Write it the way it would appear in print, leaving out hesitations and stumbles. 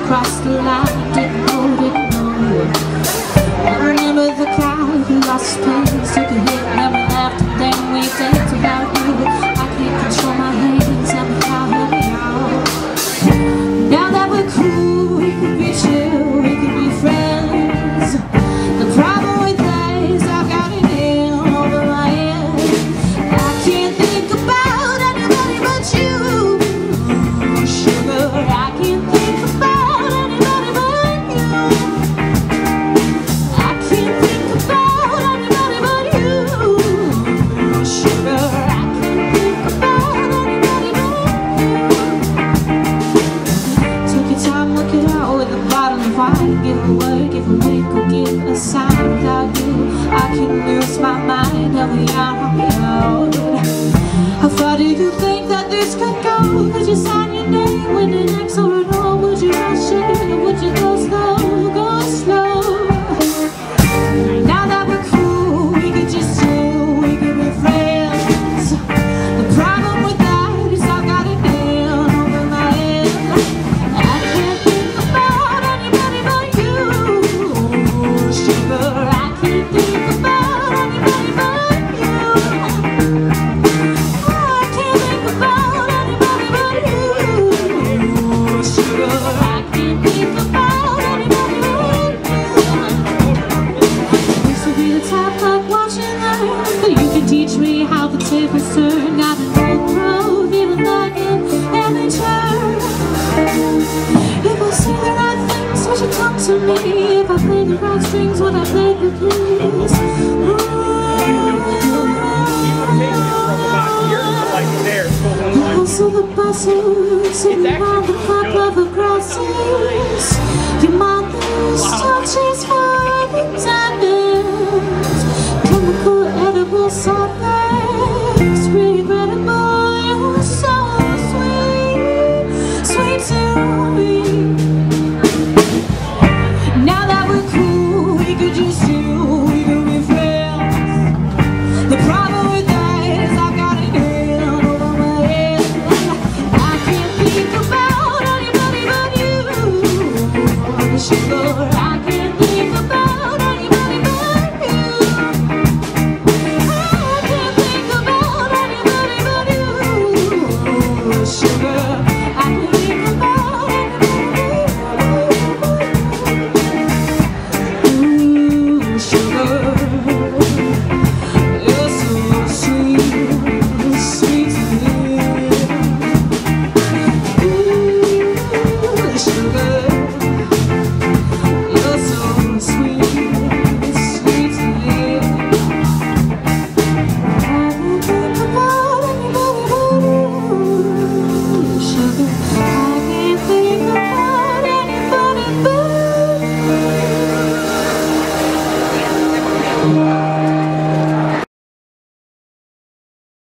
crossed the line, didn't know. I remember the crowd who lost pace, took a hit, and we laughed, and then we danced without you. I can't control my hands, and how help me out. Now that we're cool, we could be chill, we could be friends. The problem with that is I've got it in over my head. I can't think about anybody but you, sugar. I can't think about anybody but you. I can't think about anybody but you, sugar. I can't think about anybody but you. Take your time, look it out with a bottle of wine. Give a word, give a wink, or give a sign. Without you, I can lose my mind. Help me out. How far do you think that this could go? Could you sign your name with an X or an O? Would you rush it, or would you go slow, go slow? Now that we're cool, we could just chill, we could be friends. The problem with that is I've got it down over my head. I can't think about anybody but you, sugar. I can't think about anybody but you. I can't think about anybody but you, sugar. I can't think about anybody but you. Used to be the type like watching them, but you can teach me how the tables turn. Got an old pro, feeling like an amateur. If I say the right things, would you come to me? If I play the right strings, would I play the keys? The hustle, the bustle, sitting around the